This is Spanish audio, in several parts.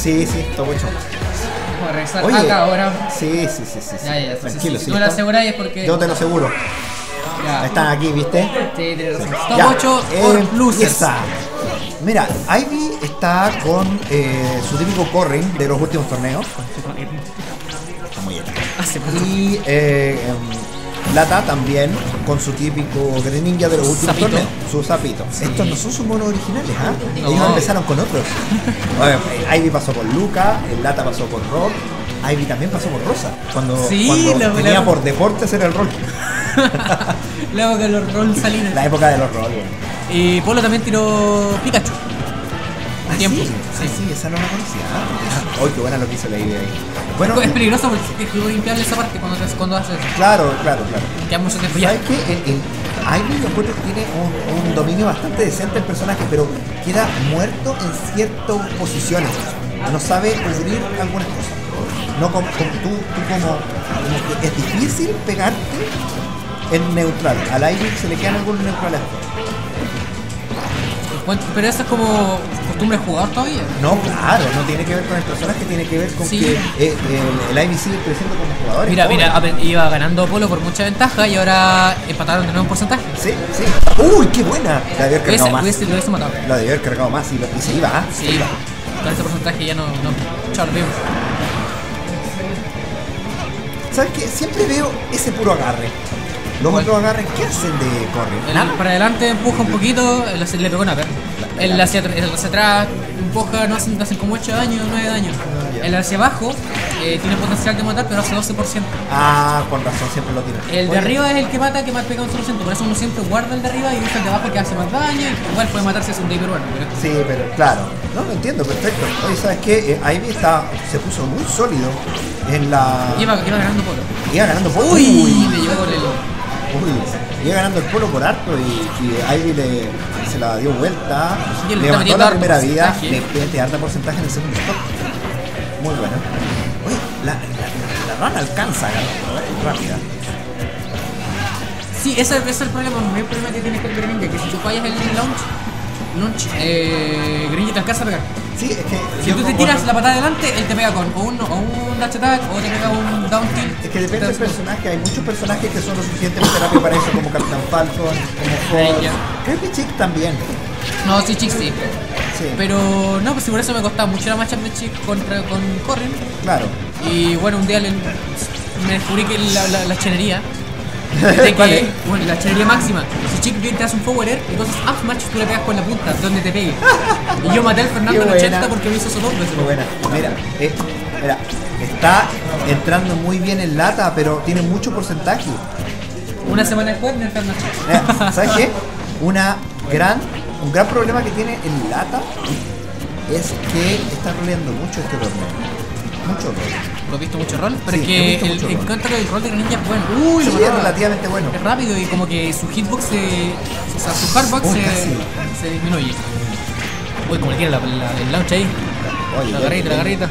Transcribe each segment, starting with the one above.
Sí, sí, top 8. Vamos a regresar Oye, acá ahora. Sí. Ya. Tranquilo, Si sí. tú me la aseguras es porque. Yo te lo aseguro. Ya. Están aquí, ¿viste? Sí, tienes razón. Ya, Top 8 por losers. empieza. Mira, Ivy está con su típico corring de los últimos torneos. Está muy bien. Y Lata también con su típico Greninja de los últimos Sapito. torneos, su sapito. Sí. Estos no son sus monos originales, ¿ah? No. Ellos empezaron con otros. Ivy pasó por Luca, el Lata pasó por Rock, Ivy también pasó por Rosa. Cuando tenía por deporte hacer el rol. La época de los Roll Salinas. La época de los roles. Y Polo también tiró Pikachu. Ah, Tiempo. sí, esa no la conocía. Uy, qué buena lo que hizo la Ivy ahí. Bueno, Es peligroso porque es limpiarle esa parte cuando haces eso. claro. Queda mucho tiempo ya. ¿Sabes qué? Ivy yo encuentro que tiene un dominio bastante decente el personaje, pero queda muerto en ciertas posiciones. No sabe cubrir algunas cosas. No como tú como que es difícil pegarte en neutral. Al Ivy se le quedan algunos neutrales. Pero eso es como costumbre de jugador todavía. No, claro, no tiene que ver con el personaje, tiene que ver con Sí. que el Ivy sigue creciendo como jugador. Mira, iba ganando Polo por mucha ventaja y ahora empataron de nuevo en porcentaje. Sí. Uy, qué buena. La de haber cargado más. Lo hubiese matado. La de haber cargado más y se iba, ¿ah? Sí, con ese porcentaje ya no. Chao, lo vimos. ¿Sabes qué? Siempre veo ese puro agarre. Los otros agarres, ¿qué hacen de correr? Para adelante empuja un poquito, le pegó una perra. El hacia atrás empuja, no hacen como 8 daño, 9 daño. El hacia abajo tiene potencial de matar, pero hace 12%. Ah, con razón, siempre lo tira. El de arriba es el que mata, que más pega un 100%. Por eso uno siempre guarda el de arriba y deja el de abajo que hace más daño. Igual puede matarse, es un day peruano. Sí, pero claro. No, lo entiendo, perfecto. Oye, ¿sabes qué? Ivy se puso muy sólido en la... Iba ganando Polo. Iba ganando Polo. Uy, le llevó con el... Iba ganando el Polo por harto y Ivy se la dio vuelta, Y él le está levantó metiendo la harto primera vida, porcentaje. le mete harta porcentaje en el segundo stop. Muy bueno. Oye, la rana alcanza a ganar, rápida. Sí, ese es el problema. El mayor problema que tienes con Greninja, que si tú fallas el launch, Greninja te alcanza a pegar. Sí, es que Si tú te tiras la patada adelante, él te pega con o un dash attack o te pega un down tilt. Es que depende del personaje, hay muchos personajes que son lo suficientemente rápidos para eso, como Captain Falcon, como Force. Creo que Chick también. No, sí, Chick sí. Sí. Pero no, pues si por eso me costaba mucho la matchup de Chick con Corrin. Claro. Y bueno, un día me descubrí que la chenería. ¿Cuál es? Bueno, la chenería máxima. Si Chick te hace un forward air, entonces up smash tú le pegas con la punta, donde te pegue. Y yo maté al Fernando en Qué 80 buena. porque me hizo eso dos veces. Muy buena. Mira, está entrando muy bien en lata, pero tiene mucho porcentaje. Una semana después, nerfeando a Chick. Mira, ¿sabes qué? Un gran problema que tiene en lata es que está roleando mucho este torneo. Mucho rol. Lo he visto mucho rol, pero Sí, es he que visto mucho rol. encuentro que el rol de Greninja es bueno. Uy, Sí, lo es mataba. relativamente bueno. Es rápido y como que su hitbox o sea, su hardbox Uy, casi. se disminuye. Uy, como le quiere el launch ahí. Oye, La garrita.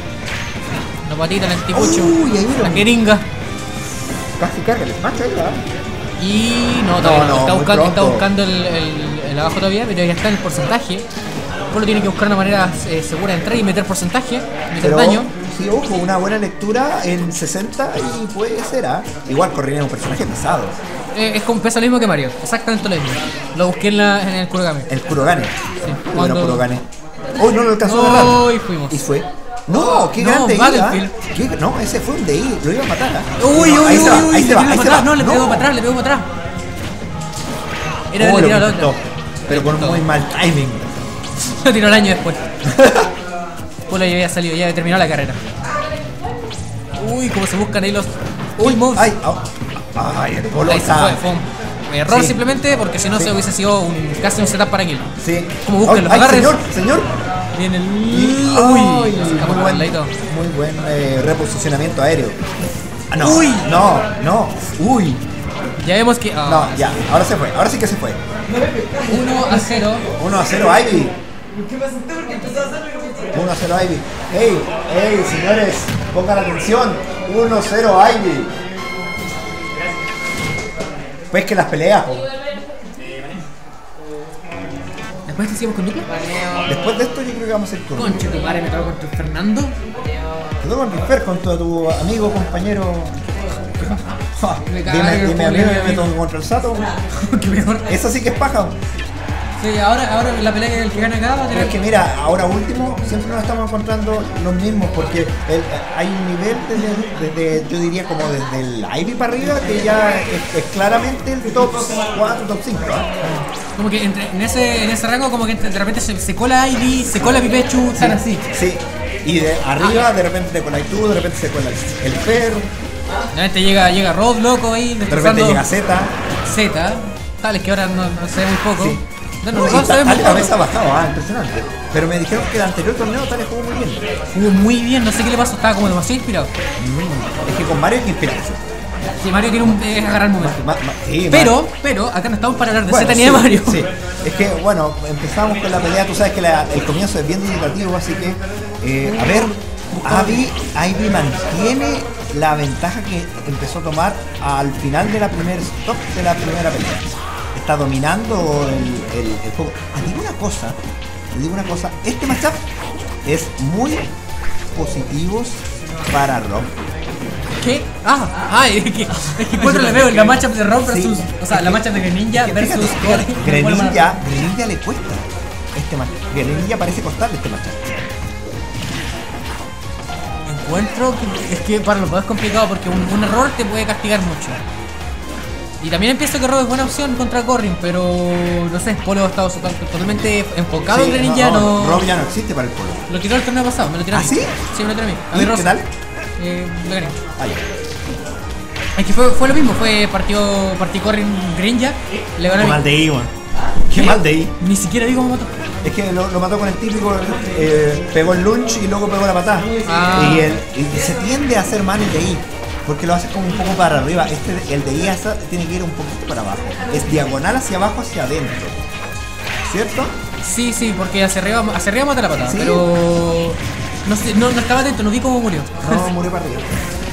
La patita, el anticucho. Uy, ahí vieron. La jeringa. Casi carga el smash ahí, ¿verdad? Y no, todavía No, no, muy está pronto. buscando el abajo todavía, pero ya está en el porcentaje. Solo tiene que buscar una manera segura de entrar y meter porcentaje, meter Pero, daño. sí, ojo, una buena lectura en 60 y puede ser, ¿ah? Igual Corrin es un personaje pesado. Pesa lo mismo que Mario, exactamente lo mismo. Lo busqué en el Kurogame. El Kurogane. Sí. Bueno, Kurogane. Uy, no lo alcanzó a agarrar. Uy, fuimos. Y fue. No, qué No, grande Battlefield. iba. No, ese fue un DI, lo iba a matar. ¿Ah? Uy, No, uy, ahí se va, uy, ahí se va, le ahí pegó se para va. atrás, no, le pegó para atrás, le pegó para atrás. Era Oh, haberle lo tirado la intentó, otra. pero con muy mal timing. Lo tiró el año después. Polo ya había salido, ya había terminado la carrera. Uy, cómo se buscan ahí los moves. Ay, ay, el Polo Ahí se está. fue un error Sí. simplemente porque si no Sí. se hubiese sido casi un setup para kill. Sí. Como buscan los Ay, agarres. señor. Viene el. Y, Uy, ay, se escapó por el ladito. muy buen reposicionamiento aéreo. Ah, no. Uy. No. Uy. Ya vemos que. No, ya. Ahora se fue. Ahora sí que se fue. 1-0. 1-0 Ivy. 1-0 Ivy. Hey, señores, pongan atención. 1-0 Ivy. Pues que las peleas. Po. ¿Después te seguimos con dupla? Después de esto yo creo que vamos a ir con... Conche, tu madre me tocó contra Fernando. Te toco con Rifer, con tu amigo, compañero... Me Dime, cago, dime a mí, Julio, me toco contra el Sato. Qué mejor. Esa sí que es paja. Sí, ahora la pelea que el que gana acá va a Pero tener es que mira, ahora último siempre nos estamos encontrando los mismos porque hay un nivel desde, yo diría como desde el Ivy para arriba que ya es claramente el top 4, top 5. como que en ese rango como que de repente se cola Ivy, se cola Pipechu, están así. Sí, y de arriba de repente te cola tú, de repente se cola el Fer, De repente llega Rod loco ahí, de repente llega Z. Z, tales que ahora no se ve muy poco. Sí. No, No, no y se ve muy Tales a veces ha poco. bajado, impresionante. Pero me dijeron que el anterior torneo Tales jugó muy bien. Jugó muy bien, no sé qué le pasó, estaba como demasiado inspirado. Es que con Mario hay que inspirarse. Sí, Mario tiene es agarrar el momento. Sí, Pero, acá no estamos para hablar de bueno, Z ni de Mario. Sí. Es que, bueno, empezamos con la pelea. Tú sabes que el comienzo es bien dubitativo, así que, a ver, Ivy mantiene la ventaja que empezó a tomar al final de la primera stop de la primera pelea. Está dominando el juego. Les digo una cosa, este matchup es muy positivo para Rob. ¿Qué? Es que encuentro le veo en la matchup de Rob versus. Sí. O sea, la matchup de Greninja versus. Greninja le cuesta este matchup. Greninja parece costarle este matchup. Encuentro que es que para los dos es complicado porque un error te puede castigar mucho. Y también pienso que Rob es buena opción contra Corrin, pero no sé, Polo ha estado totalmente enfocado en Greninja, no. Rob ya no existe para el Polo. Lo tiró el torneo pasado, me lo tiró a mí. ¿Ah, sí? Sí, me lo tiró a mí. A ¿Y mí qué Rosa. tal? Le gané. Ah, ya. Es que fue lo mismo, partí Corrin Greninja, le ganó Qué a mal mí. de I, man. Qué mal de I. Ni siquiera vi cómo mató. Es que lo mató con el típico, pegó el lunch y luego pegó la patada. Ah. Y se tiende a hacer mal el de I, porque lo hace como un poco para arriba. El de I tiene que ir un poquito para abajo. Es diagonal hacia abajo, hacia adentro. ¿Cierto? Sí, porque hacia arriba mata la patada, Sí. pero no sé, no estaba atento, no vi cómo murió. No, murió para arriba.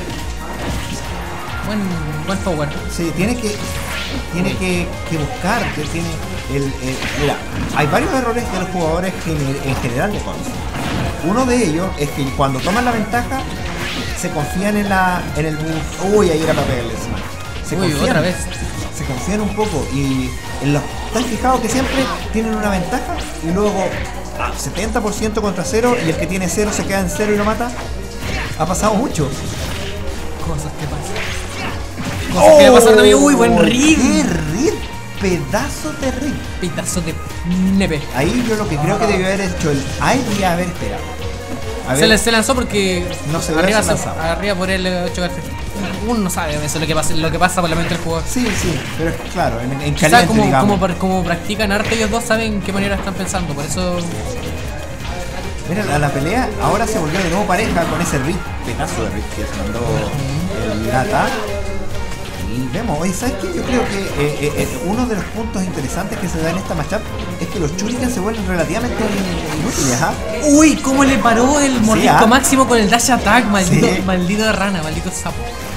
Buen power. Sí, tiene que buscar, que tiene mira, hay varios errores de los jugadores en general de Cons. Uno de ellos es que cuando toman la ventaja se confían en el buff. Uy, ahí era para pegarle encima. Otra vez. Se confían un poco y ¿te has fijado que siempre tienen una ventaja y luego 70% contra 0 y el que tiene 0 se queda en 0 y lo mata? Ha pasado mucho. Cosas que pasan. Cosas que le pasaron a mí. Uy, buen rig. ¡Qué rig! Pedazo de rig. Pitazo de nepe. Ahí yo lo que creo que debió haber hecho el Ivy haber esperado. A ver, Se lanzó porque No se ve arriba, se lanzaba. arriba por él chocarse. Uno no sabe eso, lo que pasa por la mente del jugador. sí, pero es claro, en Quizás caliente, digamos. como practican arte ellos dos saben qué manera están pensando, por eso. Mira, la pelea ahora se volvió de nuevo pareja con ese Rick, pedazo de Rick que se mandó el Nata. Y vemos, oye, ¿sabes qué? Yo creo que uno de los puntos interesantes que se da en esta matchup es que los Shuriken se vuelven relativamente inútiles, ¿ah? Uy, cómo le paró el mordisco ¿ah? máximo con el dash attack, maldito, Sí. maldito de rana, maldito sapo.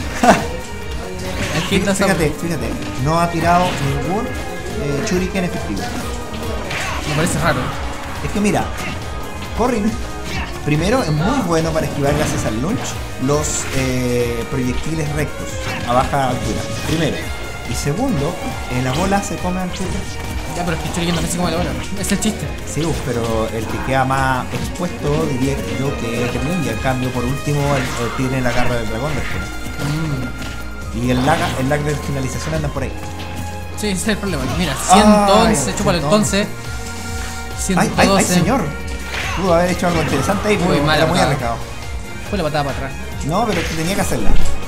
El hit de sapo. Fíjate, no ha tirado ningún Shuriken efectivo. Me parece raro. Es que mira, Corrin primero es muy bueno para esquivar gracias al launch los proyectiles rectos a baja altura. Primero. Y segundo, la bola se come al shooter. Ya, pero es que estoy leyendo, no sé cómo la bola. Es el chiste. Sí, pero el que queda más expuesto diría yo que es el ninja. En cambio, por último, tiene la garra del dragón después. Y el lag de finalización anda por ahí. Sí, ese es el problema. Mira, 111, chúpalo el 11. ¡Ay, 112. señor! Pudo haber hecho algo interesante ahí, pero mala era muy patada. arriesgado. Fue la patada para atrás. No, pero que tenía que hacerla.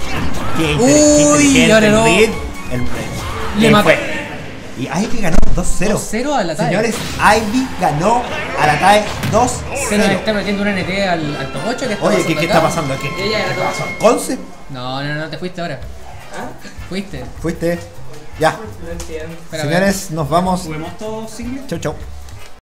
Uy, ahora no. Le mató. Y Ivy ganó 2-0. 2-0 a la TAE. Señores, Ivy ganó a la TAE 2-0. Se nos está metiendo un NT al top 8. Oye, ¿qué está pasando aquí? Ella era ¿Qué top pasó? ¿Conce? No, te fuiste ahora. Fuiste. Fuiste. Ya. Espera, Señores, nos vamos. ¿Juguemos todos singles? Chau, chau.